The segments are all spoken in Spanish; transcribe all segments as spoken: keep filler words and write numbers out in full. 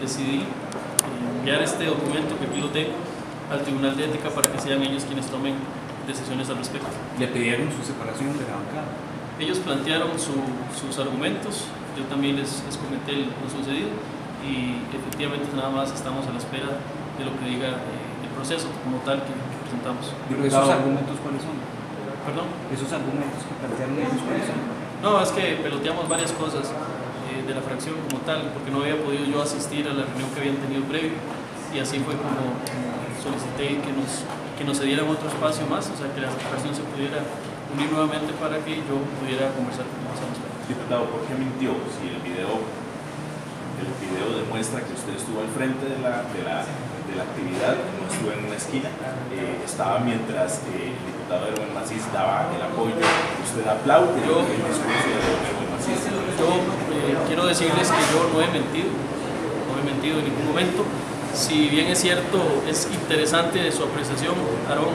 decidí enviar este documento que aquí lo tengo al Tribunal de Ética para que sean ellos quienes tomen decisiones al respecto. ¿Le pidieron su separación de la bancada? Ellos plantearon su, sus argumentos, yo también les, les comenté lo sucedido y efectivamente nada más estamos a la espera de lo que diga eh, el proceso como tal que, que presentamos. ¿Pero esos argumentos cuáles son? ¿Perdón? ¿Esos argumentos que plantearon ellos cuáles son? No, es que peloteamos varias cosas eh, de la fracción como tal, porque no había podido yo asistir a la reunión que habían tenido previo y así fue como, como solicité que nos, que nos cedieran otro espacio más, o sea que la fracción se pudiera unir nuevamente para que yo pudiera conversar con los demás. Diputado, ¿por qué mintió? Si el video, el video demuestra que usted estuvo al frente de la, de la, de la actividad, no estuvo en una esquina, eh, estaba mientras eh, el diputado Erwin Macís daba el apoyo, usted aplaude yo, el discurso de Erwin Macís. Yo eh, quiero decirles que yo no he mentido, no he mentido en ningún momento. Si bien es cierto, es interesante su apreciación, Aarón,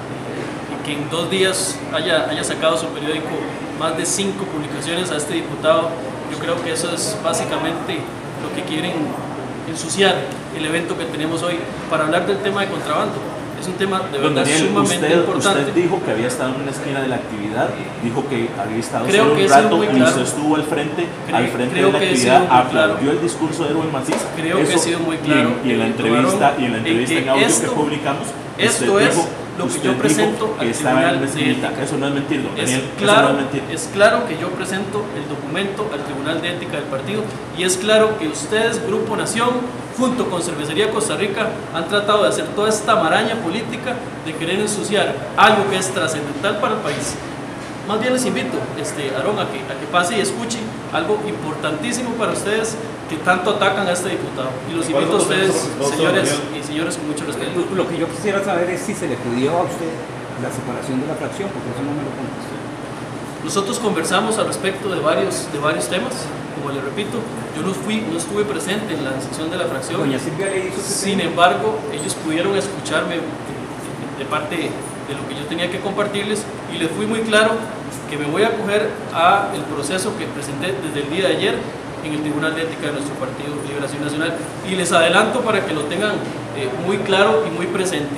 que en dos días haya, haya sacado su periódico más de cinco publicaciones a este diputado, yo creo que eso es básicamente lo que quieren ensuciar el evento que tenemos hoy para hablar del tema de contrabando. Es un tema de verdad Daniel, sumamente usted, importante. Usted dijo que había estado en una esquina de la actividad, dijo que había estado creo solo que un rato muy y claro. usted estuvo al frente, creo, al frente creo de la actividad, aplaudió claro. el discurso de Erwin Macís. Creo Eso, que he sido muy claro. Y en, y en la entrevista, y en la entrevista en, en audio esto, que publicamos, esto es lo que yo presento al Tribunal de Ética. Eso no es mentir, don Daniel. Es claro, eso no es mentir. es claro que yo presento el documento al Tribunal de Ética del partido y es claro que ustedes, Grupo Nación, junto con Cervecería Costa Rica, han tratado de hacer toda esta maraña política de querer ensuciar algo que es trascendental para el país. Más bien les invito, este, Aarón, a que, a que pase y escuche algo importantísimo para ustedes que tanto atacan a este diputado. Y los invito a ustedes, señores y señores, con mucho respeto. Lo que yo quisiera saber es si se le pidió a usted la separación de la fracción, porque eso no me lo contestó. Nosotros conversamos al respecto de varios, de varios temas. Como le repito, yo no, fui, no estuve presente en la sesión de la fracción. Doña Silvia le hizo Sin embargo, ellos pudieron escucharme de, de, de parte de lo que yo tenía que compartirles y les fui muy claro que me voy a acoger a el proceso que presenté desde el día de ayer en el Tribunal de Ética de nuestro Partido Liberación Nacional y les adelanto para que lo tengan eh, muy claro y muy presente.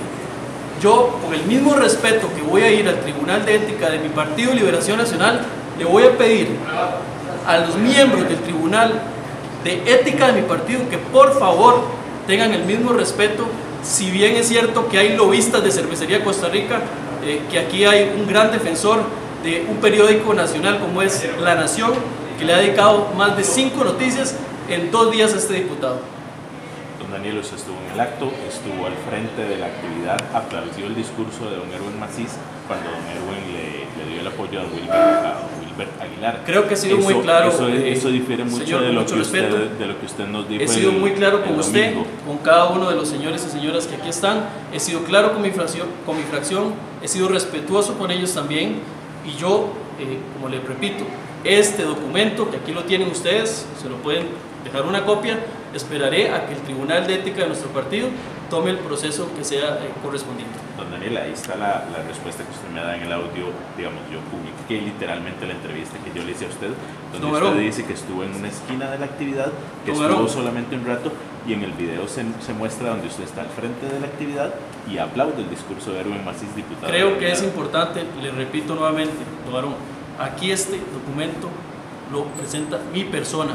Yo, con el mismo respeto que voy a ir al Tribunal de Ética de mi Partido Liberación Nacional, le voy a pedir a los miembros del Tribunal de Ética de mi partido que por favor tengan el mismo respeto. Si bien es cierto que hay lobistas de Cervecería Costa Rica, eh, que aquí hay un gran defensor de un periódico nacional como es La Nación, que le ha dedicado más de cinco noticias en dos días a este diputado. Don Daniel, usted estuvo en el acto, estuvo al frente de la actividad, aplaudió el discurso de don Erwin Macís cuando don Erwin le, le dio el apoyo a don Wilber, a don Wilber Aguilar. Creo que he sido eso, muy claro. Eso, eh, eso difiere mucho, señor, de, lo mucho que usted, de lo que usted nos dijo. He sido el, muy claro con usted, domingo. con cada uno de los señores y señoras que aquí están. He sido claro con mi fracción, con mi fracción he sido respetuoso con ellos también. Y yo, eh, como les repito, este documento que aquí lo tienen ustedes, se lo pueden dejar una copia, esperaré a que el Tribunal de Ética de nuestro partido tome el proceso que sea eh, correspondiente. Don Daniel, ahí está la, la respuesta que usted me da en el audio, digamos, yo publiqué literalmente la entrevista que yo le hice a usted, donde Don usted Aarón. dice que estuvo en una esquina de la actividad, que Don estuvo Aarón. solamente un rato, y en el video se, se muestra donde usted está al frente de la actividad y aplaude el discurso de Erwin Macís, diputado. Creo que es importante, le repito nuevamente, don Aarón, aquí este documento lo presenta mi persona.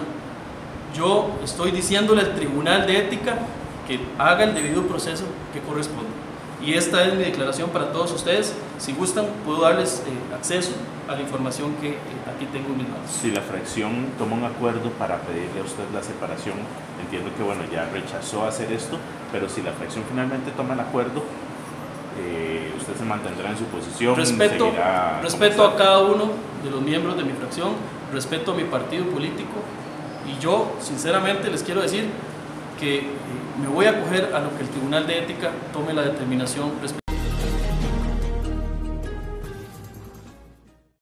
Yo estoy diciéndole al Tribunal de Ética que haga el debido proceso que corresponde. Y esta es mi declaración para todos ustedes. Si gustan, puedo darles eh, acceso a la información que eh, aquí tengo en mis manos. Si la fracción toma un acuerdo para pedirle a usted la separación, entiendo que bueno, ya rechazó hacer esto, pero si la fracción finalmente toma el acuerdo, eh, usted se mantendrá en su posición. Respeto, seguirá respeto a cada uno de los miembros de mi fracción, respeto a mi partido político y yo sinceramente les quiero decir que eh, me voy a acoger a lo que el Tribunal de Ética tome la determinación respecto